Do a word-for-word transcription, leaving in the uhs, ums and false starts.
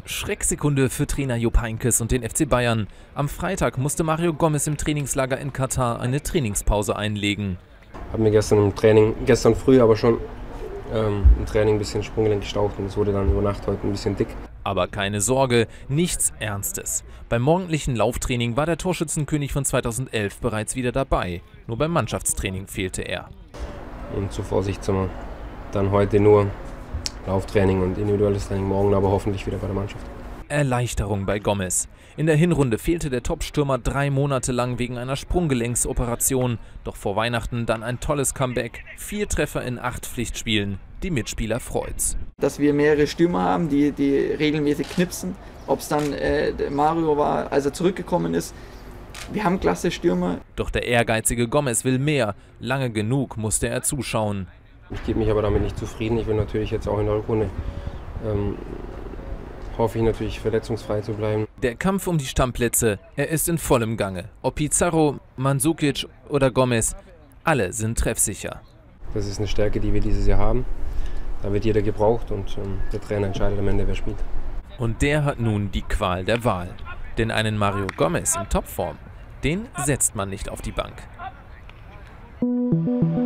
Schrecksekunde für Trainer Jupp Heynckes und den F C Bayern. Am Freitag musste Mario Gomez im Trainingslager in Katar eine Trainingspause einlegen. Ich habe mir gestern im Training, gestern früh aber schon ähm, im Training ein bisschen Sprunggelenk gestaucht und es wurde dann über Nacht heute ein bisschen dick. Aber keine Sorge, nichts Ernstes. Beim morgendlichen Lauftraining war der Torschützenkönig von zweitausendelf bereits wieder dabei. Nur beim Mannschaftstraining fehlte er. Und zur Vorsicht sind wir dann heute nur Lauftraining und individuelles Training, morgen aber hoffentlich wieder bei der Mannschaft. Erleichterung bei Gomez. In der Hinrunde fehlte der Topstürmer drei Monate lang wegen einer Sprunggelenksoperation. Doch vor Weihnachten dann ein tolles Comeback. Vier Treffer in acht Pflichtspielen. Die Mitspieler freut's. Dass wir mehrere Stürmer haben, die, die regelmäßig knipsen. Ob es dann äh, Mario war, als er zurückgekommen ist. Wir haben klasse Stürmer. Doch der ehrgeizige Gomez will mehr. Lange genug musste er zuschauen. Ich gebe mich aber damit nicht zufrieden. Ich will natürlich jetzt auch in der Rückrunde, ähm, hoffe ich natürlich verletzungsfrei zu bleiben. Der Kampf um die Stammplätze, er ist in vollem Gange. Ob Pizarro, Mandzukic oder Gomez, alle sind treffsicher. Das ist eine Stärke, die wir dieses Jahr haben. Da wird jeder gebraucht und ähm, der Trainer entscheidet am Ende, wer spielt. Und der hat nun die Qual der Wahl. Denn einen Mario Gomez in Topform, den setzt man nicht auf die Bank.